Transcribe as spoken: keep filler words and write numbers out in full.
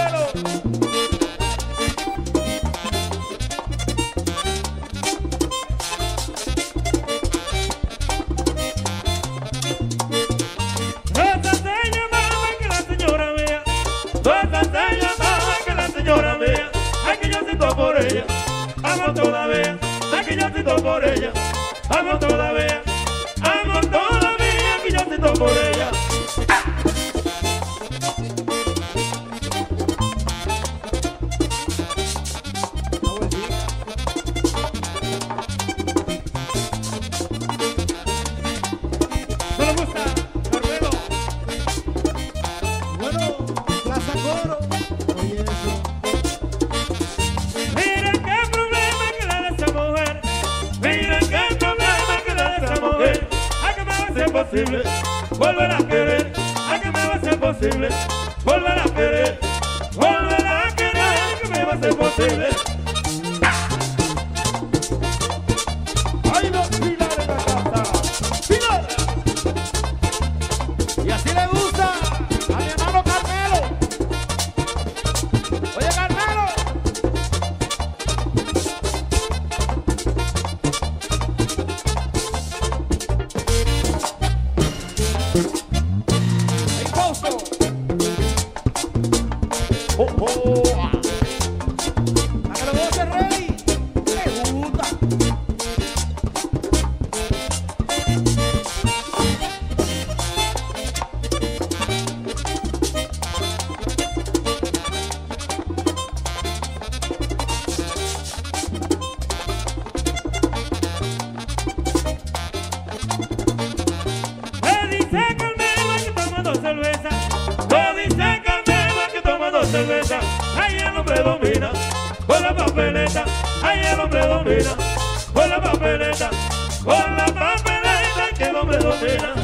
Por ella, amo todavía, aquí yo siento por ella, amo todavía, amo todavía, aquí yo siento por ella. ¿No le gusta, Carmelo? Bueno, Plaza Coro. Oye, eso. Posible, volver a querer, a que me va a ser posible, volver a querer, volver a querer, que me va a ser posible. Hay dos pilares en la casa, pilares. Y así le gusta a mi hermano Carmelo. Oye, Carmelo. Oh, oh, ah. A que lo goce, rey. Me gusta. Me dice Carmelo que toma dos cervezas. Me dice Carmelo que toma dos cervezas. Ahí el hombre domina con la papeleta. Ahí el hombre domina con la papeleta. Con la papeleta que el hombre domina.